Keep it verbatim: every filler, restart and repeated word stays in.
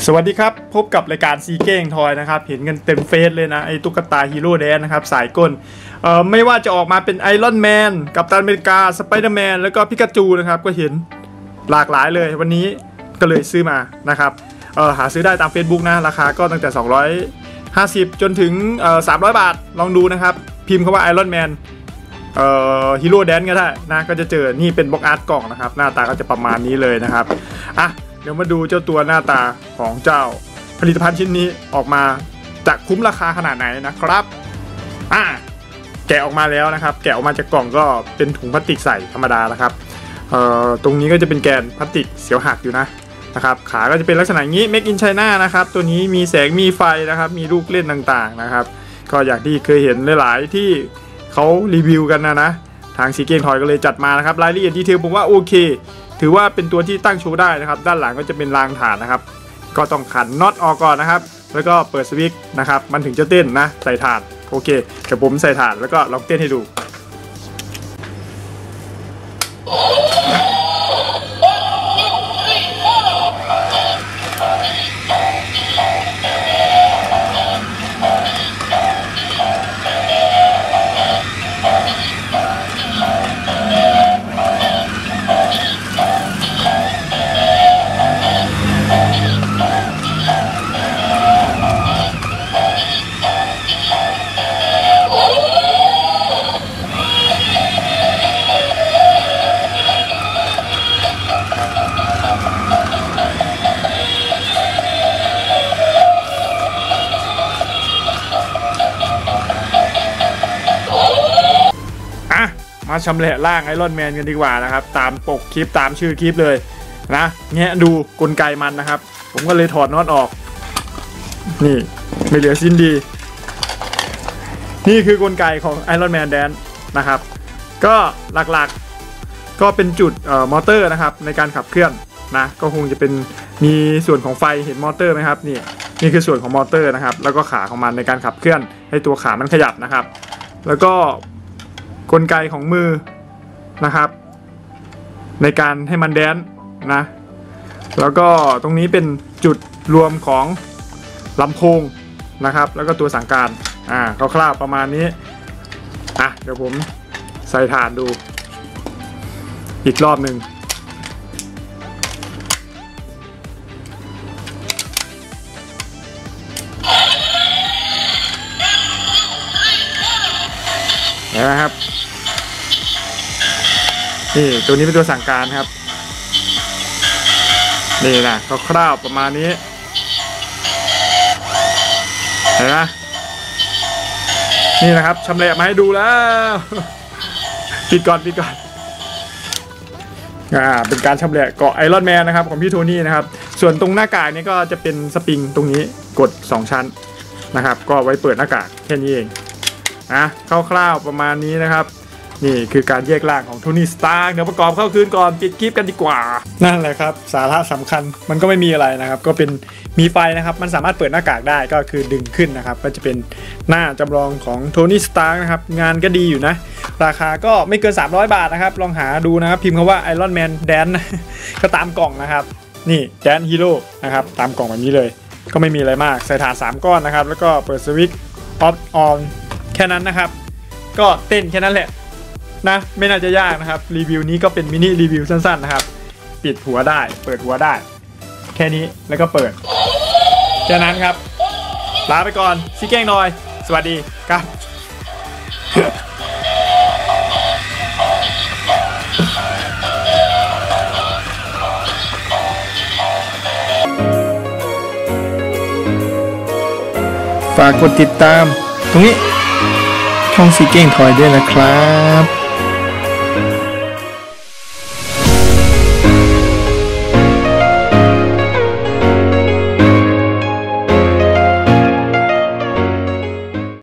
สวัสดีครับพบกับรายการซีเก้งทอยนะครับเห็นกันเต็มเฟซเลยนะไอ้ตุ๊กตาฮีโร่แดนนะครับสายก้นเอ่อไม่ว่าจะออกมาเป็นไอรอนแมนกัปตันอเมริกาสไปเดอร์แมนแล้วก็พิกาจูนะครับก็เห็นหลากหลายเลยวันนี้ก็เลยซื้อมานะครับเอ่อหาซื้อได้ตาม Facebook นะราคาก็ตั้งแต่สองร้อยห้าสิบจนถึงเอ่อสามร้อยบาทลองดูนะครับพิมพ์คำว่าไอรอนแมนเอ่อฮีโร่แดนก็ได้นะก็จะเจอนี่เป็นบล็อกอาร์ตกล่องนะครับหน้าตาก็จะประมาณนี้เลยนะครับอ่ะเดี๋ยวมาดูเจ้าตัวหน้าตาของเจ้าผลิตภัณฑ์ชิ้นนี้ออกมาจะคุ้มราคาขนาดไหนนะครับอ่ะแกะออกมาแล้วนะครับแกะออกมาจากกล่องก็เป็นถุงพลาสติกใส่ธรรมดานะครับเอ่อตรงนี้ก็จะเป็นแกนพลาสติกเสียวหักอยู่นะนะครับขาก็จะเป็นลักษณะอย่างนี้ Make in China นะครับตัวนี้มีแสงมีไฟนะครับมีลูกเล่นต่างๆนะครับก็อย่างที่เคยเห็นหลายๆที่เขารีวิวกันนะนะทางซีเก้งทอยก็เลยจัดมานะครับรายละเอียดดีเทลผมว่าโอเคถือว่าเป็นตัวที่ตั้งโชว์ได้นะครับด้านหลังก็จะเป็นรางฐานนะครับก็ต้องขันน็อตออกก่อนนะครับแล้วก็เปิดสวิตช์นะครับมันถึงจะเต้นนะใส่ถ่านโอเคเดี๋ยวผมใส่ถ่านแล้วก็ลองเต้นให้ดูมาชำแหละร่างไอรอนแมนกันดีกว่านะครับตามปกคลิปตามชื่อคลิปเลยนะแงะดูกลไกมันนะครับผมก็เลยถอดน็อตออกนี่ไม่เหลือชิ้นดีนี่คือกลไกของไอรอนแมนแดนนะครับก็หลักๆก็เป็นจุดเอ่อมอเตอร์นะครับในการขับเคลื่อนนะก็คงจะเป็นมีส่วนของไฟเห็นมอเตอร์ไหมครับนี่นี่คือส่วนของมอเตอร์นะครับแล้วก็ขาของมันในการขับเคลื่อนให้ตัวขามันขยับนะครับแล้วก็กลไกของมือนะครับในการให้มันแดนนะแล้วก็ตรงนี้เป็นจุดรวมของลำโพงนะครับแล้วก็ตัวสั่งการอ่าคร่าวๆประมาณนี้อ่ะเดี๋ยวผมใส่ถ่านดูอีกรอบหนึ่งเห็นไหมครับนี่ตัวนี้เป็นตัวสั่งการครับนี่นะคร่าวๆประมาณนี้เห็นไหมนี่นะครับชำแหละมาให้ดูแล้วปิดก่อนปิดก่อนอ่าเป็นการชำแหละเกาะไอรอนแมนนะครับของพี่โทนี่นะครับส่วนตรงหน้ากากนี้ก็จะเป็นสปริงตรงนี้กดสองชั้นนะครับก็ไว้เปิดหน้ากากแค่นี้เองนะคร่าวๆประมาณนี้นะครับนี่คือการแยกร่างของโทนี่สตาร์กเดี๋ยวประกอบเข้าคืนก่อนปิดคลิปกันดีกว่านั่นแหละครับสาระสำคัญมันก็ไม่มีอะไรนะครับก็เป็นมีไฟนะครับมันสามารถเปิดหน้ากากได้ก็คือดึงขึ้นนะครับก็จะเป็นหน้าจำลองของโทนี่สตาร์กนะครับงานก็ดีอยู่นะราคาก็ไม่เกินสามร้อยบาทนะครับลองหาดูนะครับพิมพ์คำว่าไอรอนแมนแดนก็ตามกล่องนะครับนี่แดนฮีโร่นะครับตามกล่องแบบนี้เลยก็ไม่มีอะไรมากใส่ถ่านสามก้อนนะครับแล้วก็เปิดสวิตช์ออฟออนแค่นั้นนะครับก็เต้นแค่นั้นแหละนะไม่น่าจะยากนะครับรีวิวนี้ก็เป็นมินิรีวิวสั้นๆนะครับปิดหัวได้เปิดหัวได้แค่นี้แล้วก็เปิดแค่นั้นครับลาไปก่อนซีเก้งหน่อยสวัสดีครับฝากกดติดตามตรงนี้ช่องซีเก้งทอยด้วยนะครับ